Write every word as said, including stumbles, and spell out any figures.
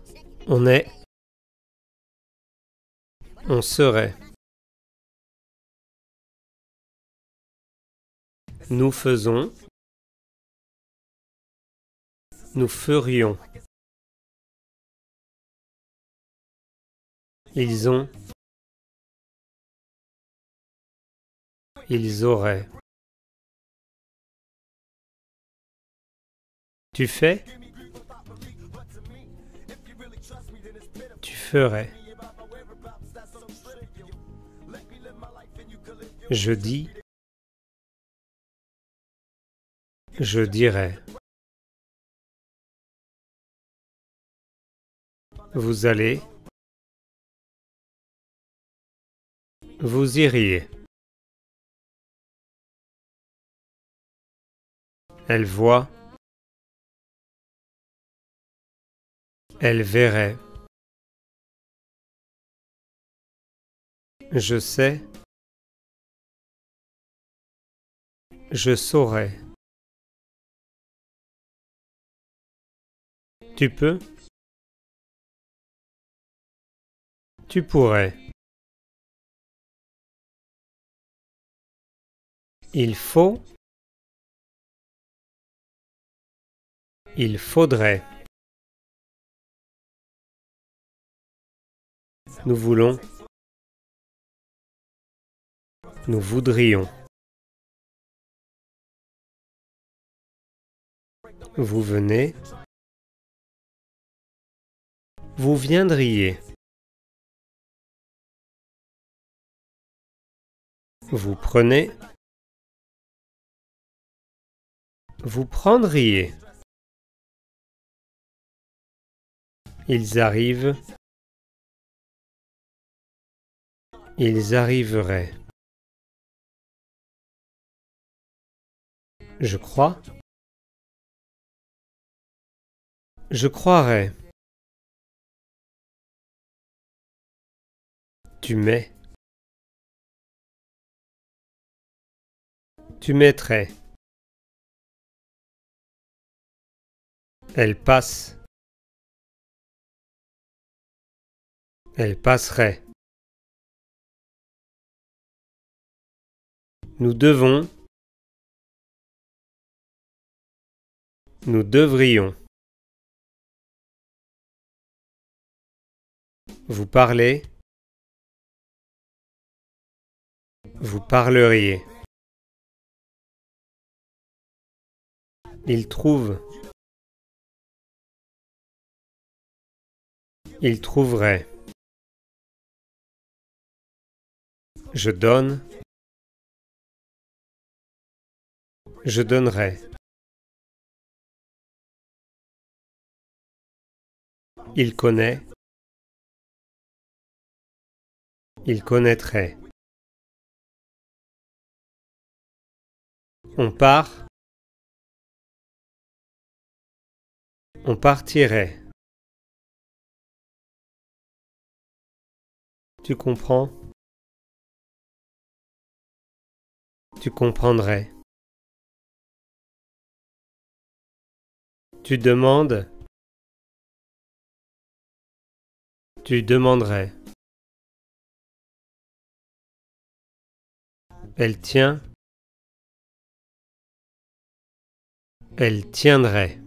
On est. On serait. Nous faisons. Nous ferions. Ils ont. Ils auraient. Tu fais. Tu ferais. Je dis. Je dirais. Vous allez. Vous iriez. Elle voit. Elle verrait. Je sais. Je saurais. Tu peux. Tu pourrais. Il faut. Il faudrait. Nous voulons. Nous voudrions. Vous venez. Vous viendriez. Vous prenez. Vous prendriez. Ils arrivent. Ils arriveraient. Je crois. Je croirais. Tu mets. Tu mettrais. Elle passe. Elle passerait. Nous devons. Nous devrions. Vous parlez. Vous parleriez. Il trouve. Il trouverait. Je donne. Je donnerai. Il connaît. Il connaîtrait. On part. On partirait. Tu comprends? Tu comprendrais. Tu demandes. Tu demanderais. Elle tient. Elle tiendrait.